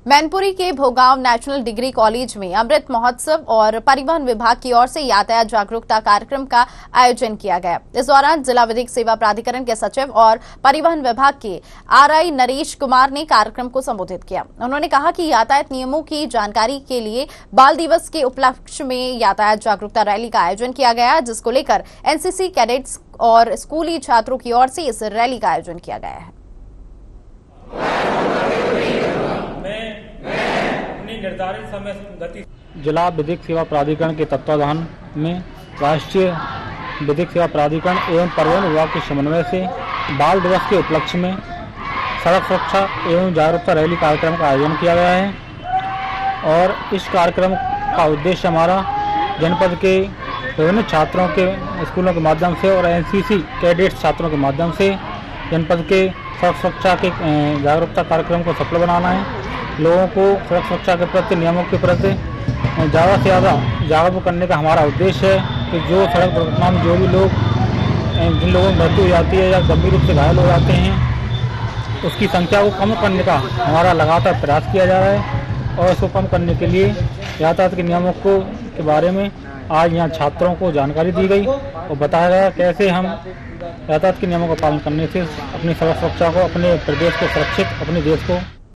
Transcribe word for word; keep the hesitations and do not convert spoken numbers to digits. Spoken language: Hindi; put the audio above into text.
मैनपुरी के भोगांव नेशनल डिग्री कॉलेज में अमृत महोत्सव और परिवहन विभाग की ओर से यातायात जागरूकता कार्यक्रम का आयोजन किया गया। इस दौरान जिला विधिक सेवा प्राधिकरण के सचिव और परिवहन विभाग के आरआई नरेश कुमार ने कार्यक्रम को संबोधित किया। उन्होंने कहा कि यातायात नियमों की जानकारी के लिए बाल दिवस के उपलक्ष्य में यातायात जागरूकता रैली का आयोजन किया गया, जिसको लेकर एनसीसी कैडेट्स और स्कूली छात्रों की ओर से इस रैली का आयोजन किया गया है। निर्धारित समय गति जिला विधिक सेवा प्राधिकरण के तत्वाधान में राष्ट्रीय विधिक सेवा प्राधिकरण एवं परिवहन विभाग के समन्वय से बाल दिवस के उपलक्ष्य में सड़क सुरक्षा एवं जागरूकता रैली कार्यक्रम का आयोजन किया गया है और इस कार्यक्रम का उद्देश्य हमारा जनपद के विभिन्न छात्रों के स्कूलों के माध्यम से और एनसीसी कैडेट्स छात्रों के माध्यम से जनपद के सड़क सुरक्षा के जागरूकता कार्यक्रम को सफल बनाना है। लोगों को सड़क सुरक्षा के प्रति नियमों के प्रति ज़्यादा से ज़्यादा जागरूक करने का हमारा उद्देश्य है कि जो सड़क दुर्घटना में जो भी लोग जिन लोगों की मृत्यु हो जाती है या गंभीर रूप से घायल हो जाते हैं, उसकी संख्या को कम करने का हमारा लगातार प्रयास किया जा रहा है और इसको कम करने के लिए यातायात के नियमों को के बारे में आज यहाँ छात्रों को जानकारी दी गई और बताया गया कैसे हम यातायात के नियमों का पालन करने से अपनी सड़क सुरक्षा को, अपने प्रदेश को सुरक्षित, अपने देश को